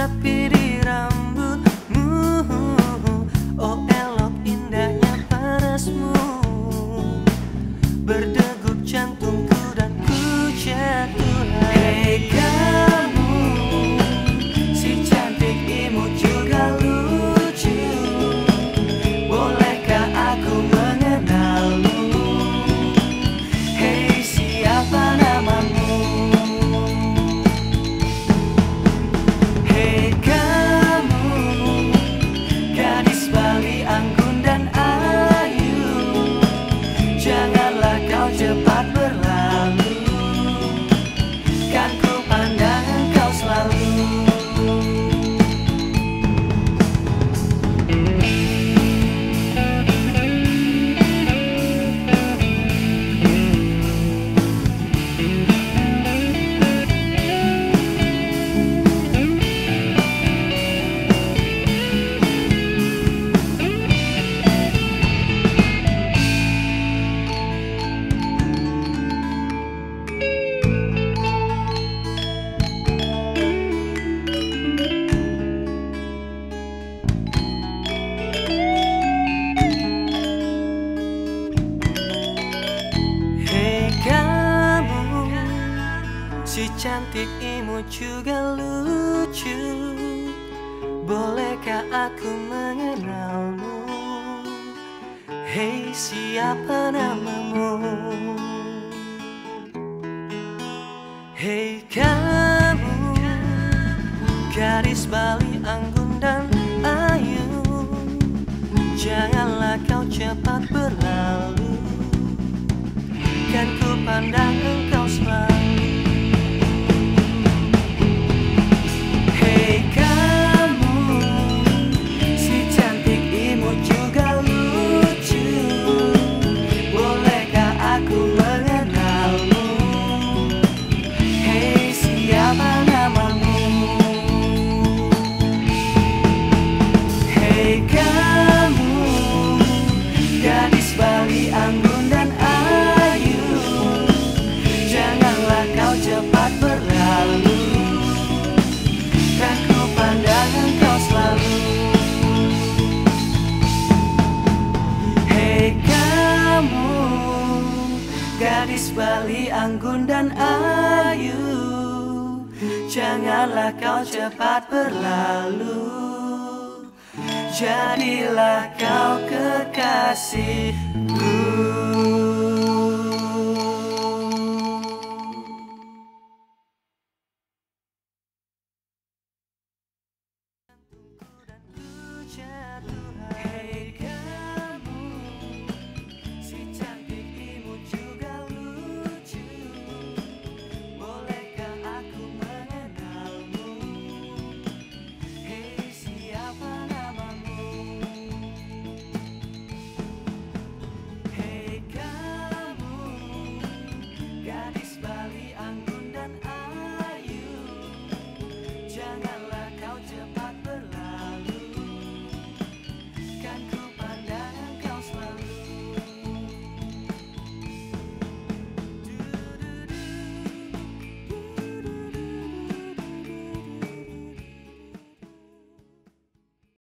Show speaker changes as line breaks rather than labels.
rapi di rambutmu. Oh elok indahnya parasmu, berdegup jantungku dan ku jatuh. Hei kamu, si cantik imut juga lucu, bolehkah aku mengenalmu? Hei, siapa namamu? Hei kamu, gadis Bali anggun dan ayu, janganlah kau cepat berlalu, kan ku pandang engkau selalu. Si cantik imut juga lucu, bolehkah aku mengenalmu? Hei, siapa namamu? Hei kamu, gadis Bali anggun dan ayu, janganlah kau cepat berlalu, kan ku pandang engkau selalu. Anggun dan ayu, janganlah kau cepat berlalu, kan ku pandang engkau selalu. Hei kamu, gadis Bali anggun dan ayu, janganlah kau cepat berlalu, jadilah kau kekasihku. Hey